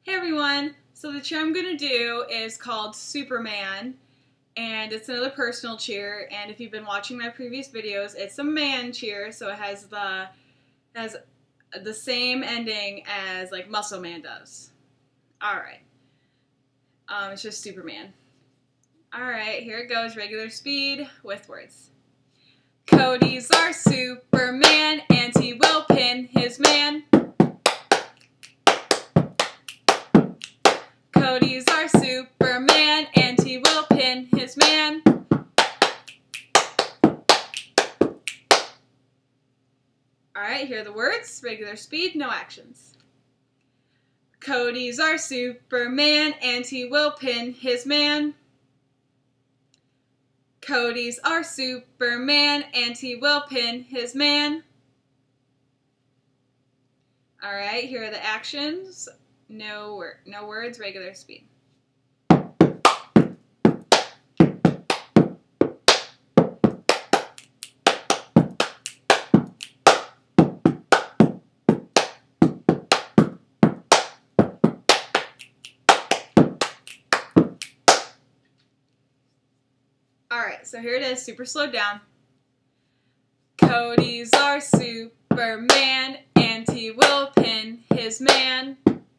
Hey everyone! So the cheer I'm going to do is called Superman, and it's another personal cheer, and if you've been watching my previous videos, it's a man cheer, so it has the same ending as like Muscle Man does. Alright. It's just Superman. Alright, here it goes, regular speed with words. Cody's our Superman, and he will pin his man. Cody's our Superman, and he will pin his man. Alright, here are the words. Regular speed, no actions. Cody's our Superman, and he will pin his man. Cody's our Superman, and he will pin his man. Alright, here are the actions. No words, regular speed. Alright, so here it is, super slowed down. Cody's our Superman, and he will pin his man.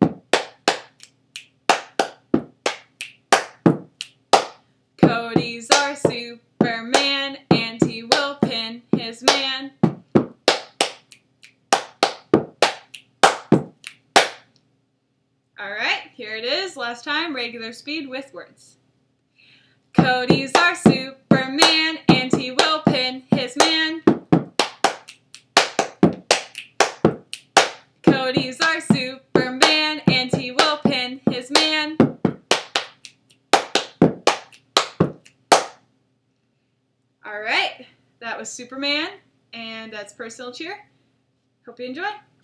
Cody's our Superman, and he will pin his man. Alright, here it is, last time, regular speed with words. Cody's our Superman, and he will pin his man. Cody's our Superman, and he will pin his man. Alright, that was Superman, and that's personal cheer. Hope you enjoy.